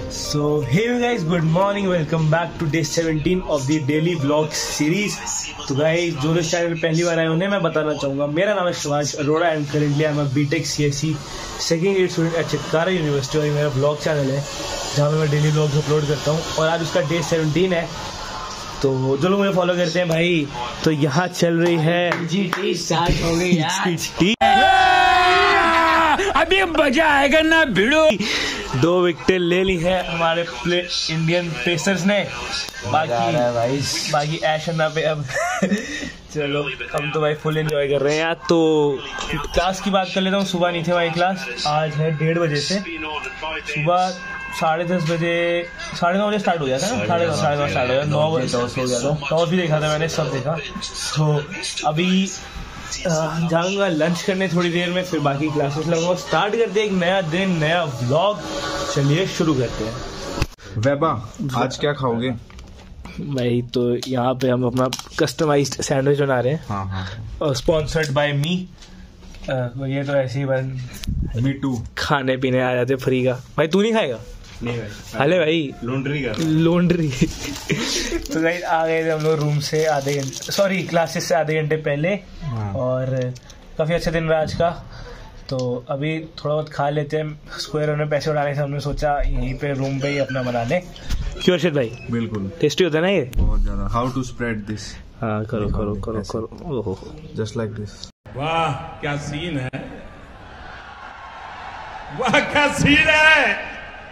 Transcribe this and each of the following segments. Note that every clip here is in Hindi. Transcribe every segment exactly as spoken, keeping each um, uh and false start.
So hey guys, good morning, welcome back to day seventeen of the daily vlog series. तो गाइस जो लोग चैनल पे पहली बार आए उन्हें मैं बताना चाहूँगा, मेरा नाम है Shivansh Arora and currently I am a BTech CSC second year student at Chitkara university. और मेरा ब्लॉग चैनल है जहाँ पे मैं डेली व्लॉग्स अपलोड करता हूँ और आज उसका डे सेवनटीन है। तो जो लोग मुझे फॉलो करते हैं भाई, तो यहाँ चल रही है जीटी स्टार्ट हो गई यार। अभी मजा आएगा ना भिड़ो। दो विकेट ले ली है हमारे प्ले इंडियन पेसर्स ने, बाकी भाई बाकी ऐशना पे अब चलो हम तो भाई फुल एंजॉय कर रहे हैं यार। तो क्लास की बात कर लेता हूँ, सुबह नहीं थे भाई क्लास, आज है डेढ़ बजे से। सुबह साढ़े दस बजे साढ़े नौ बजे स्टार्ट हो गया था ना, साढ़े नौ साढ़े नौ स्टार्ट हो गया, नौ बजे टॉस हो गया था, टॉस भी देखा था मैंने, सब देखा। तो अभी जाऊंगा लंच करने थोड़ी देर में, फिर बाकी क्लासेस लगूंगा। स्टार्ट करते हैं एक नया दिन, नया व्लॉग। चलिए शुरू करते हैं। वैभा आज क्या खाओगे भाई? तो यहाँ पे हम अपना कस्टमाइज्ड सैंडविच बना रहे हैं। हाँ हाँ स्पॉन्सर्ड बाय मी। ये तो ऐसे ही बन मी टू खाने पीने आ जाते फ्री का। भाई तू नहीं खाएगा? नहीं भाई, हाले भाई लॉन्ड्री का लॉन्ड्री तो भाई आ गए थे हम लोग रूम से आधे घंटे, सॉरी क्लासेस से आधे घंटे पहले। हाँ। और काफ़ी अच्छा दिन रहा आज का। तो अभी थोड़ा बहुत खा लेते हैं। स्क्वायर में पैसे उड़ाने से हमने सोचा यहीं पे रूम पे ही अपना बना लें। क्यों अर्षित भाई? बिल्कुल टेस्टी होता है ना ये बहुत ज्यादा। How to spread this? हाँ करो करो करो करो। ओहो जस्ट लाइक दिस। वाह क्या सीन है, वाह क्या सीन है।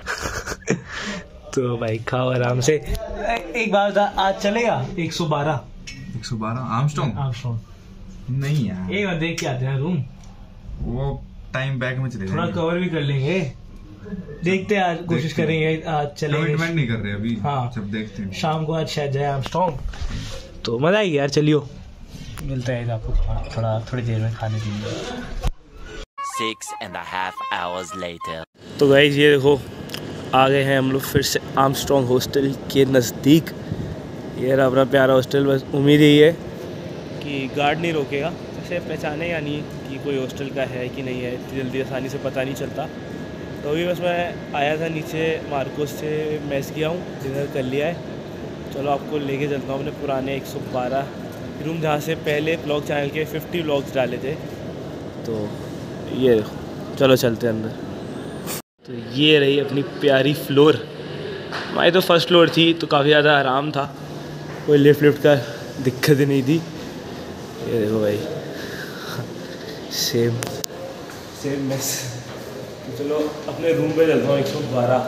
तो भाई खाओ आराम से। एक बात आज चलेगा एक सौ बारह एक सौ बारह आर्मस्ट्रॉन्ग? आर्मस्ट्रॉन्ग नहीं यार, एक बार देख के आते हैं रूम, वो टाइम बैक में चले थोड़ा जाएंगे। कवर भी कर लेंगे। देखते हैं आज, कोशिश करेंगे आज चलेंगे। कमिटमेंट नहीं कर रहे अभी। हाँ जब देखते हैं शाम को आज शायद जाए आर्मस्ट्रॉन्ग, तो मजा आएगी यार। चलियो मिलता है आपको थोड़ा थोड़ी देर में खाने पीने। Six and a half hours later. तो गाइस ये देखो आ गए हैं हम लोग फिर से आर्मस्ट्रॉन्ग हॉस्टल के नज़दीक। ये रहा अपना प्यारा हॉस्टल। बस उम्मीद यही है कि गार्ड नहीं रोकेगा, जैसे पहचाने या नहीं कि कोई हॉस्टल का है कि नहीं है, इतनी जल्दी आसानी से पता नहीं चलता। तो अभी बस मैं आया था नीचे मार्कोस से, मैस गया हूँ, डिनर कर लिया है। चलो आपको लेके चलता हूँ अपने पुराने एक सौ बारह रूम, जहाँ से पहले ब्लॉग चैनल के फिफ्टी ब्लॉग्स डाले थे। तो ये देखो, चलो चलते हैं अंदर। तो ये रही अपनी प्यारी फ्लोर। हमारी तो फर्स्ट फ्लोर थी तो काफ़ी ज़्यादा आराम था, कोई लिफ्ट लिफ्ट का दिक्कत ही नहीं थी। ये देखो भाई सेम सेम मेस। तो चलो अपने रूम पे चलता हूँ एक सौ बारह।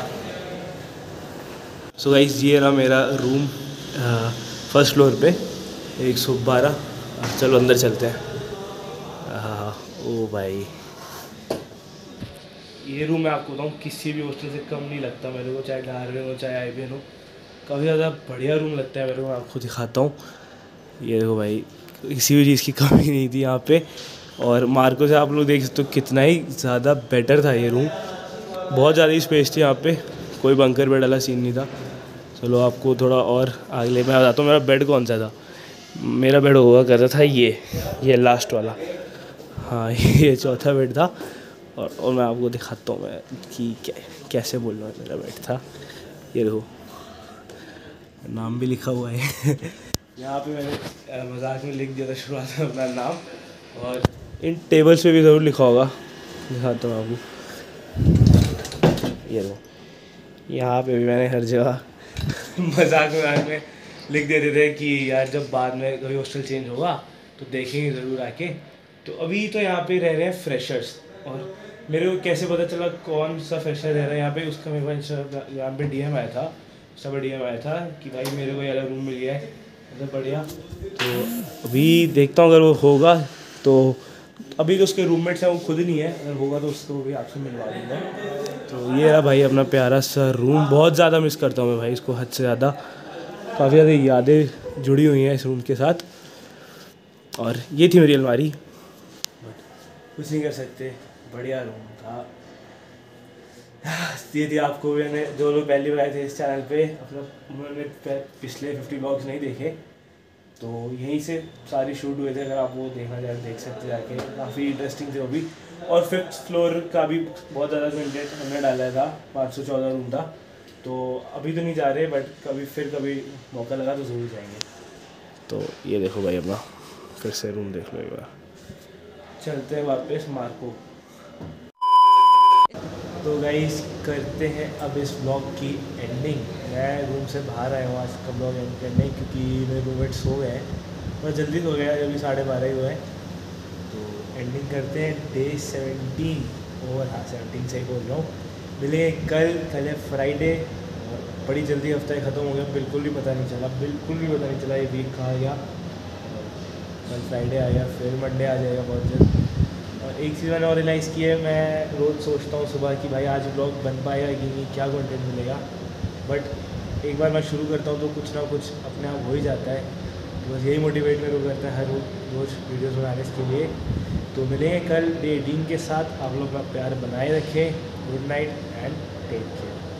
सो गाइस ये रहा मेरा रूम फर्स्ट फ्लोर पे एक सौ बारह। चलो अंदर चलते हैं। हाँ ओ भाई ये रूम मैं आपको बताऊँ किसी भी हॉस्टल से कम नहीं लगता मेरे को, चाहे डार्विन हो चाहे आई बी एन हो। काफ़ी ज़्यादा बढ़िया रूम लगता है मेरे को, मैं आपको दिखाता हूँ। ये देखो भाई किसी भी चीज़ की कमी नहीं थी यहाँ पे। और मार्को से आप लोग देख सकते हो कितना ही ज़्यादा बेटर था ये रूम, बहुत ज़्यादा ही स्पेस थी यहाँ पे, कोई बंकर बेड वाला सीन नहीं था। चलो आपको थोड़ा और अगले मैं बताता हूँ मेरा बेड कौन सा था। मेरा बेड हुआ करता था ये ये लास्ट वाला, हाँ ये चौथा बेड था। और, और मैं आपको दिखाता हूँ मैं कि क्या कैसे बोल रहा हूँ मेरा बेड था। ये देखो नाम भी लिखा हुआ है यहाँ पे मैंने मजाक में लिख दिया था शुरुआत में अपना नाम, और इन टेबल्स पे भी ज़रूर लिखा होगा, दिखाता हूँ आपको। ये देखो यहाँ पे भी मैंने हर जगह मजाक मजाक में लिख देते थे कि यार जब बाद में कभी हॉस्टल चेंज होगा तो देखेंगे ज़रूर आके। तो अभी तो यहाँ पे रह रहे हैं फ्रेशर्स, और मेरे को कैसे पता चला कौन सा फ्रेशर रह रहा है यहाँ पे, उसका मेरे पास यहाँ पे डी एम आया था, सब डी एम आया था कि भाई मेरे को ये अलग रूम मिल गया है, मतलब बढ़िया। तो अभी देखता हूँ अगर वो होगा तो, अभी तो उसके रूममेट्स हैं वो खुद नहीं है, अगर होगा तो उसको भी आपसे मिलवा दूँगा। तो ये रहा भाई अपना प्यारा सा रूम, बहुत ज़्यादा मिस करता हूँ मैं भाई इसको, हद से ज़्यादा। काफ़ी ज़्यादा यादें जुड़ी हुई हैं इस रूम के साथ। और ये थी मेरी अलमारी, कुछ नहीं कर सकते, बढ़िया रूम था। ये थी आपको मैंने, जो लोग पहली बार आए थे इस चैनल पे, अपना उन्होंने पिछले फिफ्टी ब्लॉग्स नहीं देखे तो यहीं से सारी शूट हुए थे, अगर आप वो देखना चाहें देख सकते जाके, काफ़ी इंटरेस्टिंग थे वो भी। और फिफ्थ फ्लोर का भी बहुत ज़्यादा कंटेंट हमने डाला था, पाँच सौ चौदह रूम था तो अभी तो नहीं जा रहे, बट कभी फिर कभी मौका लगा तो ज़रूर जाएंगे। तो ये देखो भाई अपना फिर से रूम देख लो एक बार। चलते हैं वापस मार्को। तो गाइस करते हैं अब इस ब्लॉग की एंडिंग। मैं रूम से बाहर आया हूँ आज का ब्लॉग एंड करने, क्योंकि मेरे रूममेट सो गए हैं और जल्दी सो गया, अभी साढ़े बारह ही हुए हैं। तो एंडिंग करते हैं डे सेवनटीन और हाँ सेवनटीन से ही बोल रहा हूँ। मिलेंगे कल, कल है फ्राइडे और बड़ी जल्दी हफ्ता ही ख़त्म हो गया, बिल्कुल भी पता नहीं चला, बिल्कुल भी पता नहीं चला ये वीक कहाँ गया। कल फ्राइडे आ गया, फिर मंडे आ जाएगा बहुत जल्द। और एक चीज़ मैंने और रियलाइज़ की है, मैं रोज़ सोचता हूँ सुबह कि भाई आज ब्लॉग बन पाएगा कि नहीं, क्या कंटेंट मिलेगा, बट एक बार मैं शुरू करता हूँ तो कुछ ना कुछ अपने आप हो ही जाता है। तो बस यही मोटिवेट मेरे को करता है हर रोज़ वीडियोज़ बनाने के लिए। तो मिलेंगे कल डे एटीन के साथ। आप लोग अपना प्यार बनाए रखें। Good night and take care.